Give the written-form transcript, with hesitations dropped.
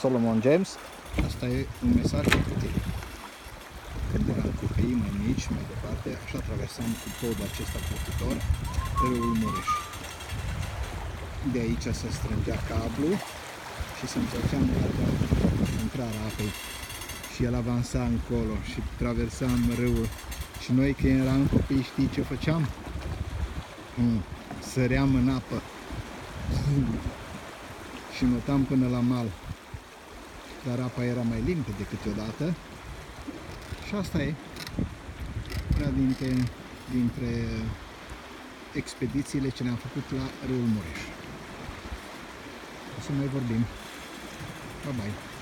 Solomon James. Asta e un mesaj pentru tine. Când eram copii mai mici, mai departe, așa traversam cu podul acesta purtător râul Mureș. De aici se strângea cablu și se întorcea în partea intrarea apei. Și el avansa încolo și traversam râul. Și noi când eram copii, știi ce făceam? Săream în apă și notam până la mal. Dar apa era mai limpede câteodată. Și asta e una dintre expedițiile ce le-am făcut la râul Mureș. O să mai vorbim. Bye bye!